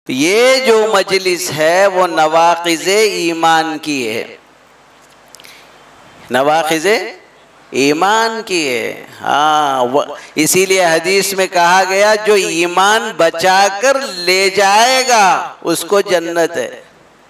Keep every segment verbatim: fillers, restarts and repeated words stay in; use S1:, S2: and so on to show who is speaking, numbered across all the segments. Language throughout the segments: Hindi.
S1: ये जो मजलिस है वो नवाक़िज़े ईमान की है, नवाक़िज़े ईमान की है। हाँ, इसीलिए हदीस में कहा गया जो ईमान बचाकर ले जाएगा उसको जन्नत है।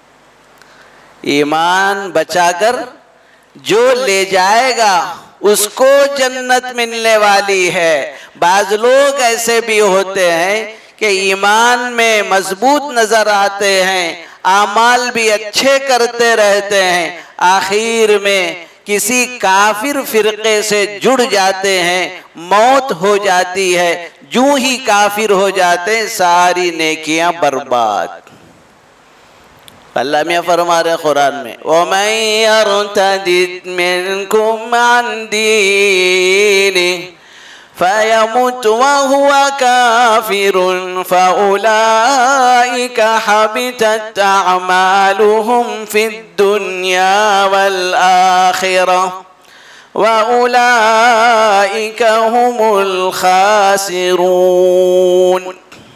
S1: ईमान बचाकर जो ले जाएगा उसको जन्नत मिलने वाली है। बाज़ लोग ऐसे भी होते हैं कि ईमान में मजबूत नजर आते हैं, आमाल भी अच्छे करते रहते हैं, आखिर में किसी काफिर फिरके से जुड़ जाते हैं, मौत हो जाती है, जूं ही काफिर हो जाते हैं सारी नेकियां बर्बाद। अल्लाह मियां फरमा रहे कुरान में, वमन यर्तदिद मिनकुम अन दीनी फयमुत वहुवा काफिरुन फउलाइका हबितत अअमालुहुम फिद दुनिया वल आखिरह वउलाइका हुमुल खासिरून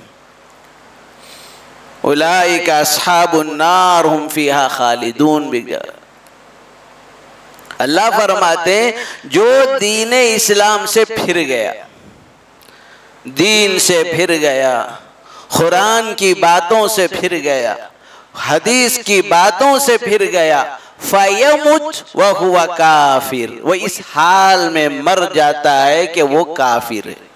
S1: उलाइका अस्हाबुन नार हुम फीहा खालिदून। बिगा अल्लाह फरमाते जो दीन इस्लाम से फिर गया, दीन से फिर गया, कुरान की बातों से फिर गया, हदीस की बातों से फिर गया, फयमुत व हुवा काफिर, वो इस हाल में मर जाता है कि वो काफिर है।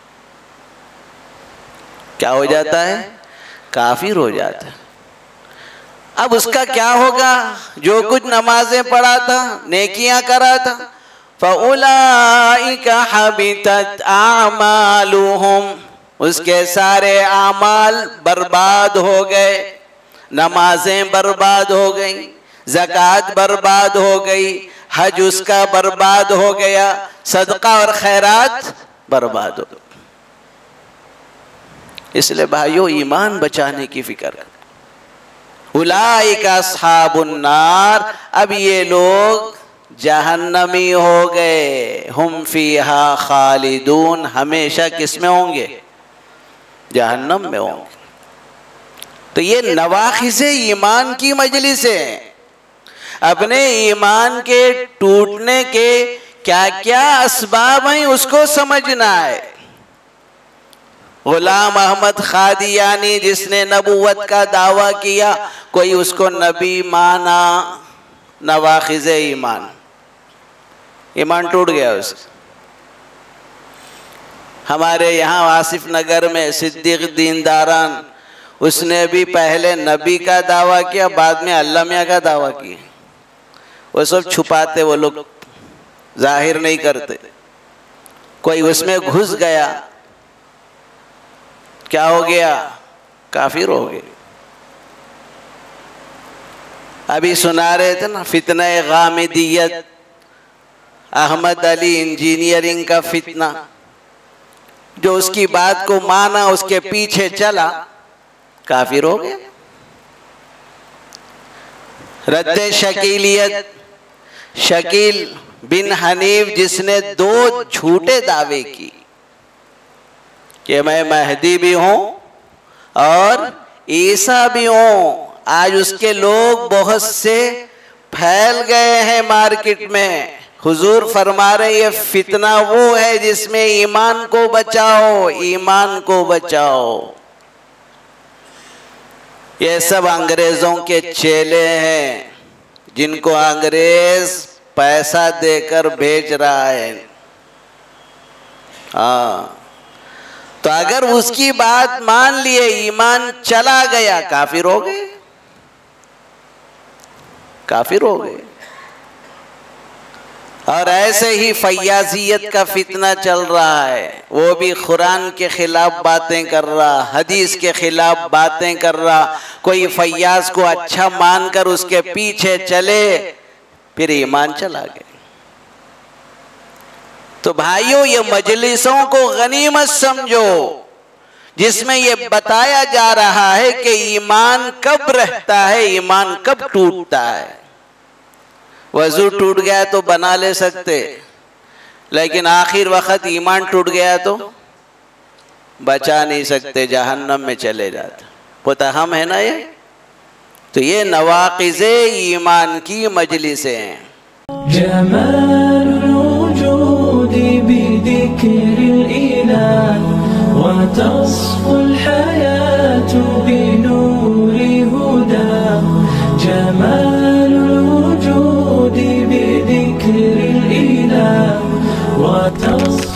S1: क्या हो जाता है? काफिर हो जाता है। अब उसका क्या होगा? जो कुछ नमाजें पढ़ा था, नेकियां करा था, फउलाइका हबितत आमालुहुम, उसके सारे आमाल बर्बाद हो गए, नमाजें बर्बाद हो गई, ज़कात बर्बाद हो गई, हज उसका बर्बाद हो गया, सदका और खैरात बर्बाद हो गई। इसलिए भाइयों ईमान बचाने की फिक्र कर। उलाइका अस्हाबुन नार, अब ये लोग जहन्नमी हो गए, हुम फीहा खालिदून, हमेशा किस में होंगे? जहन्नम में होंगे। तो ये नवाक़िज़े ईमान की मजलिस है। अपने ईमान के टूटने के क्या क्या असबाब हैं उसको समझना है। गुलाम अहमद खादियानी जिसने नबूवत का दावा किया, कोई उसको नबी माना, नवाक़िज़े ईमान, ईमान टूट गया उसका। हमारे यहाँ आसिफ नगर में सिद्दीक़ दीनदारान, उसने भी पहले नबी का दावा किया, बाद में अल्लाह मियाँ का दावा किया। वो सब छुपाते, वो लोग जाहिर नहीं करते। कोई उसमें घुस गया, क्या हो गया? काफिर हो गए। अभी सुना रहे थे ना फितना गामिदियत, अहमद अली इंजीनियरिंग का फितना, जो उसकी बात को माना, उसके पीछे चला, काफिर हो गया। रद्द शकीलियत, शकील बिन हनीफ जिसने दो झूठे दावे की कि मैं महदी भी हूं और ईसा भी हूं, आज उसके लोग बहुत से फैल गए हैं मार्केट में। हुजूर फरमा रहे ये फितना वो है जिसमें ईमान को बचाओ, ईमान को बचाओ। ये सब अंग्रेजों के चेले हैं जिनको अंग्रेज पैसा देकर भेज रहा है। हाँ, तो अगर उसकी बात मान लिए, ईमान चला गया, काफिर हो गए, काफिर हो गए। और ऐसे ही फैयाजियत का फितना चल रहा है, वो भी कुरान के खिलाफ बातें कर रहा, हदीस के खिलाफ बातें कर रहा। कोई फैयाज को अच्छा मानकर उसके पीछे चले, फिर ईमान चला गया। तो भाइयों, ये मजलिसों को गनीमत समझो जिसमें ये बताया जा रहा है कि ईमान कब रहता है, ईमान कब टूटता है। वजू टूट गया तो बना ले सकते, लेकिन आखिर वक्त ईमान टूट गया तो बचा नहीं सकते, जहन्नम में चले जाते। पता हम है ना ये। तो ये नवाक़िज़े ईमान की मजलिसें हैं।
S2: जमालुल वजूदी बिदिक्रिल इलाह व तस्फुल हयातु बिनूरि हुदा। जमालुल वजूदी बिदिक्रिल इलाह व तस्फुल